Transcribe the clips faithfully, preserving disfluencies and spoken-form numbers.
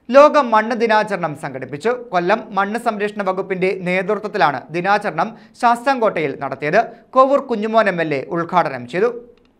ലോക മണ്ണ് ദിനാചരണം സംഘടിപ്പിച്ചു. കൊല്ലം മണ്ണ് സംരക്ഷണ വകുപ്പിന്റെ നേതൃത്വത്തിലാണ് ദിനാചരണം ശാസ്താംകോട്ടയിൽ നടത്തിയത്. Kovoor Kunjumon M L A ഉദ്ഘാടനം ചെയ്തു.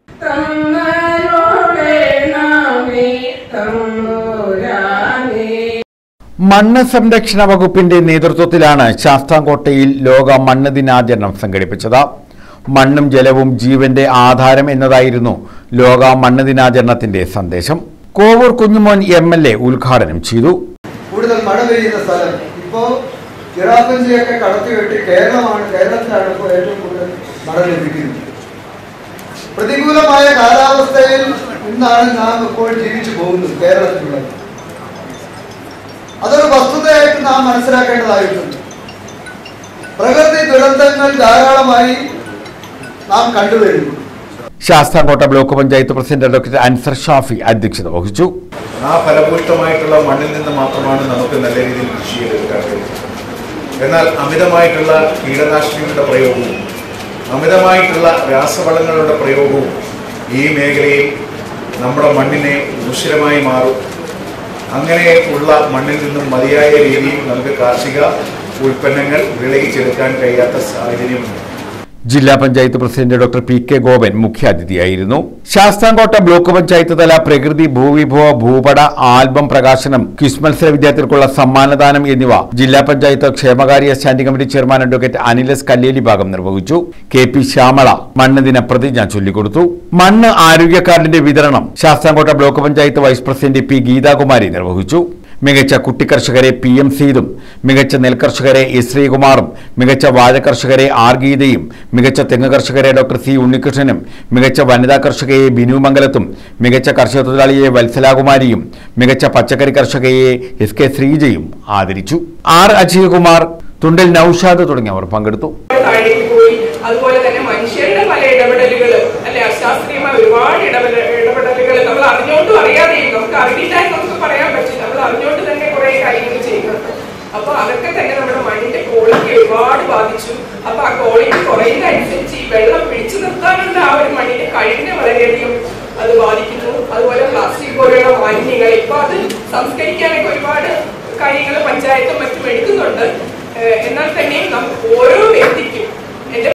മണ്ണ് സംരക്ഷണ വകുപ്പിന്റെ നേതൃത്വത്തിലാണ് ശാസ്താംകോട്ടയിൽ ലോക മണ്ണ് ദിനാചരണം സംഘടിപ്പിച്ചത്. മണ്ണും ജലവും ജീവന്റെ ആധാരം എന്നതായിരുന്നു ലോക മണ്ണ് ദിനാചരണത്തിന്റെ സന്ദേശം. Kovoor Kunjumon M L A ഉദ്ഘാടനം ചെയ്തു. കൂടുതൽ മഴ പെയ്യുന്ന സ്ഥലം ഇപ്പോൾ ചിറാപ്പഞ്ചിയൊക്കെ കടത്തിവെട്ടി കേരളമാണ് കേരളത്തിലാണ് ഇപ്പോൾ ഏറ്റവും കൂടുതൽ മഴ ലഭിക്കുന്നത്. പ്രതികൂലമായ കാലാവസ്ഥയിൽ നിന്നാണ് നാം ഇപ്പോൾ ജീവിച്ചു പോകുന്നത് കേരളത്തിലുള്ളത്. അതൊരു വസ്തുതയായിട്ട് നാം മനസ്സിലാക്കേണ്ടതായിട്ടുണ്ട്. പ്രകൃതി ദുരന്തങ്ങൾ ധാരാളമായി നാം കണ്ടുവരുന്നു. Sasthamkotta block panchayat president doctor Ansar Shafi അധ്യക്ഷത വഹിച്ചു. ആ ഫലഭൂഷ്ടമായിട്ടുള്ള മണ്ണിൽ നിന്ന് മാത്രമാണ് നമുക്ക് നല്ല രീതിയിൽ കൃഷി ചെയ്തെടുക്കാൻ കഴിയുന്നത്. എന്നാൽ അമിതമായിട്ടുള്ള കീടനാശിനികളുടെ പ്രയോഗവും അമിതമായിട്ടുള്ള രാസവളങ്ങളുടെ പ്രയോഗവും ഈ മേഖലയിൽ നമ്മുടെ മണ്ണിനെ ദുഷിരമായി മാറും. അങ്ങനെ ഉള്ള മണ്ണിൽ നിന്നും മതിയായ രീതിയിൽ നമുക്ക് കാർഷിക ഉൽപ്പന്നങ്ങൾ വിളയിച്ചെടുക്കാൻ കഴിയാത്ത സാഹചര്യമുണ്ട്. ജില്ലാ panchayat president doctor P K Gopan മുഖ്യാതിഥിയായിരുന്നു. ശാസ്താംകോട്ട ബ്ലോക്ക് പഞ്ചായത്ത് തല പ്രകൃതി ഭൂവിഭവ ഭൂപട ആൽബം പ്രകാശനം, ക്വിസ് മത്സര വിദ്യാർത്ഥികൾക്കുള്ള സമ്മാനദാനം എന്നിവ ജില്ലാ പഞ്ചായത്ത് ക്ഷേമകാര്യ standing committee chairman advocate Anilas Kalleli ഭാഗം നിർവഹിച്ചു. കെ പി ശ്യാമള മണ്ണ് ദിന പ്രതിജ്ഞ ചൊല്ലിക്കൊടുത്തു. മണ്ണ് ആരോഗ്യ കാർഡിന്റെ വിതരണം Sasthamkotta block panchayat vice president P Geethakumari നിർവഹിച്ചു. മികച്ച കുട്ടിക്കർഷകരെ പി എം സീതും, മികച്ച നെൽകർഷകരെ എസ് ശ്രീകുമാറും, മികച്ച വാഴ കർഷകരെ ആർ ഗീതയും, മികച്ച തെങ്ങ് കർഷകരെ ഡോക്ടർ സി ഉണ്ണികൃഷ്ണനും, മികച്ച വനിതാ കർഷകയെ ബിനു മംഗലത്തും, മികച്ച കർഷക തൊഴിലാളിയെ വത്സലാകുമാരിയും, മികച്ച പച്ചക്കറി കർഷകയെ എസ് കെ ശ്രീജയും ആദരിച്ചു. ആർ അജയകുമാർ, തുണ്ടൽ നൌഷാദ് തുടങ്ങിയവർ പങ്കെടുത്തു. അതുപോലെ തന്നെ മനുഷ്യരുടെ പല ഇടപെടലുകൾ അല്ലെ അശാസ്ത്രീയമായ ഒരുപാട് ഇടപെടലുകൾ നമ്മൾ അറിഞ്ഞോണ്ടും അറിയാതെയും നമുക്ക് അറിയില്ലായി നമുക്ക് പറയാൻ പറ്റില്ല. നമ്മൾ അറിഞ്ഞോണ്ട് തന്നെ കുറെ കാര്യങ്ങൾ ചെയ്യുന്നുണ്ട്. അപ്പൊ അതൊക്കെ തന്നെ നമ്മുടെ മണ്ണിന്റെ ക്വാളിറ്റി ഒരുപാട് ബാധിച്ചു. അപ്പൊ ആ ക്വാളിറ്റി കുറയുന്നതനുസരിച്ച് ഈ വെള്ളം പിടിച്ചു നിർത്താനുള്ള ആ ഒരു മണ്ണിന്റെ കഴിവിനെ വളരെയധികം അത് ബാധിക്കുന്നു.